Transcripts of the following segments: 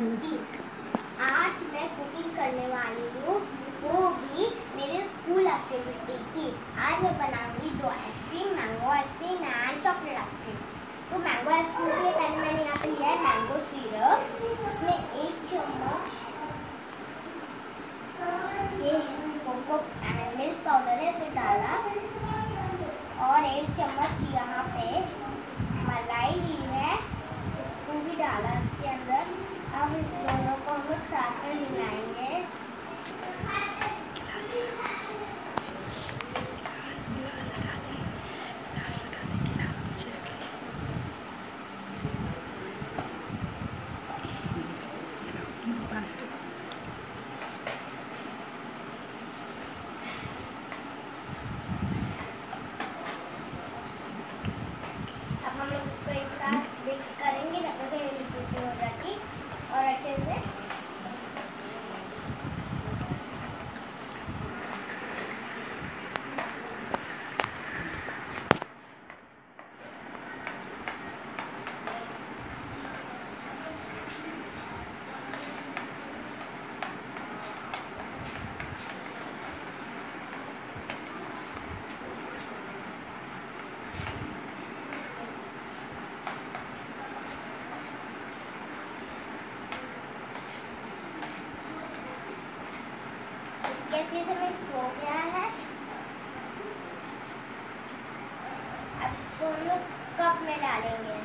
आज मैं कुकिंग करने वाली हूँ, वो भी मेरे स्कूल एक्टिविटी की। आज मैं बनाऊंगी 2 ice cream, mango ice cream and chocolate ice cream. तो मैंगो आइसक्रीम के लिए पहले मैंने यहाँ पे लिया है मैंगो सिरप। इसमें 1 चम्मच ये कोको मिल्क पाउडर है, इसे डाला और 1 चम्मच यहाँ पे मलाई ली है, इसको भी डाला इसके अंदर। अब इस दोनों को हम लोग साथ में मिलाएंगे। अब हम लोग इसको एक साथ मिक्स करेंगे जब तक ये लिक्विड हो जाती और अच्छे से अच्छे से मिक्स हो गया है। अब इसको हम लोग कप में डालेंगे।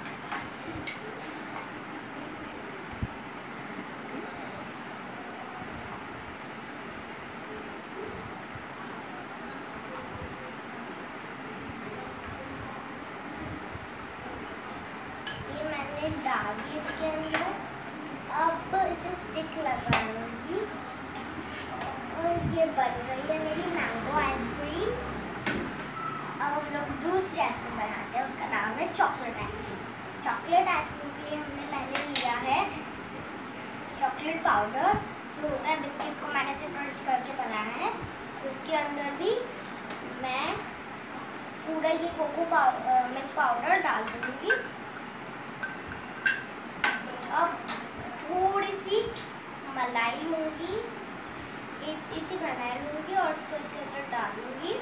ये मैंने डाल दी इसके अंदर। अब इसे स्टिक लगाऊंगी और ये बन गई है मेरी मैंगो आइसक्रीम। अब हम लोग दूसरी आइसक्रीम बनाते हैं, उसका नाम है चॉकलेट आइसक्रीम। चॉकलेट आइसक्रीम के लिए हमने पहले लिया है चॉकलेट पाउडर, जो होता है बिस्किट को मैंने से क्रंच करके बनाया है। उसके अंदर भी मैं पूरा ये कोको मिल्क पाउडर डाल दूँगी। अब थोड़ी सी मलाई लूँगी, इसी बनाए लूँगी और इसको इसके अंदर डालूँगी।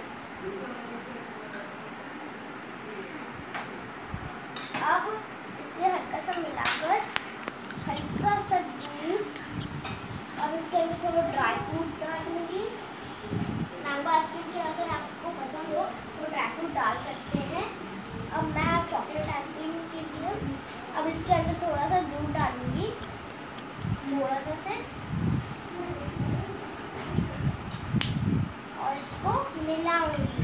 अब इसे हल्का सा मिलाकर हल्का सा दूध, अब इसके अंदर थोड़ा ड्राई फ्रूट डालूँगी। मैंगो आइसक्रीम की अगर आपको पसंद हो तो ड्राई फ्रूट डाल सकते हैं। अब मैं चॉकलेट आइसक्रीम के लिए अब इसके अंदर थोड़ा सा दूध डालूँगी, थोड़ा सा से, और इसको मिलाऊंगी।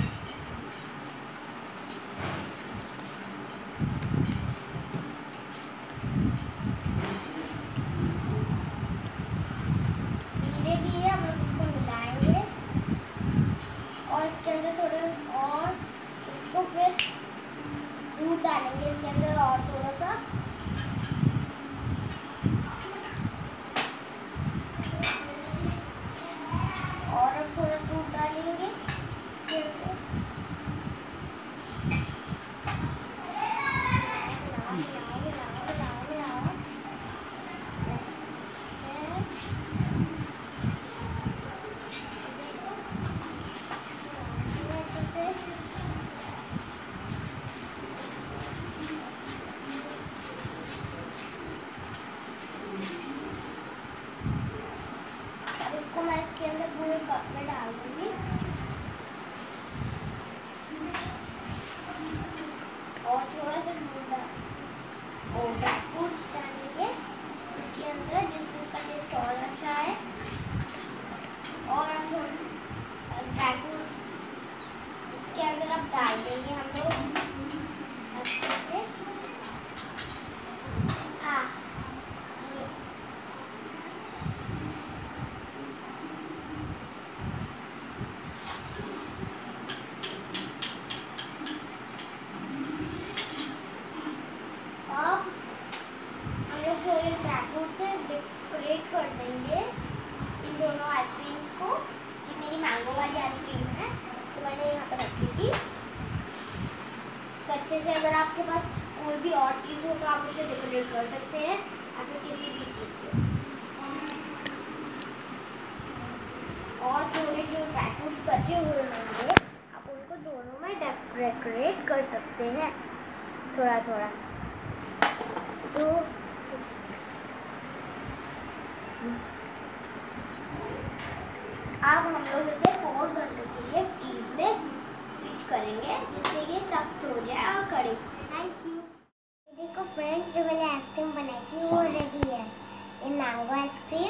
धीरे धीरे हम लोग इसको मिलाएंगे और इसके अंदर थोड़े और इसको फिर दूध डालेंगे इसके अंदर और थोड़ा सा, और अब थोड़ा दूध डालेंगे इसके अंदर। इसको मैं इसके अंदर पूरे कप में डाल दूंगी और थोड़ा सा दूध और ड्राई फ्रूट्स डालेंगे इसके अंदर, जिससे इसका टेस्ट और अच्छा है। और हम थोड़ा ड्राई फ्रूट्स इसके अंदर अब डाल देंगे हम लोग अच्छे से। थोड़े ड्राई फ्रूट से डेकोरेट कर देंगे इन दोनों आइसक्रीम्स को। ये मेरी मैंगो वाली आइसक्रीम है, तो मैंने यहाँ पर रखी थी। इसको अच्छे से, अगर आपके पास कोई भी और चीज़ हो तो आप उसे डेकोरेट कर सकते हैं। या फिर किसी भी चीज से। और थोड़े जो ड्राई फ्रूट्स बचे हुए होंगे आप उनको दोनों में डेकोरेट कर सकते हैं थोड़ा थोड़ा। तो अब हम लोग इसे 4 घंटे के लिए फ्रीज करेंगे जिससे ये सख्त हो जाए और कड़े। Thank you. देखो फ्रेंड्स, जो मैंने आइसक्रीम बनाई थी वो रेडी है। ये मैंगो आइसक्रीम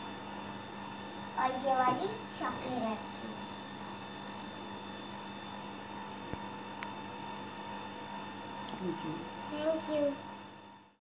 और ये वाली चॉकलेट आइसक्रीम। Thank you.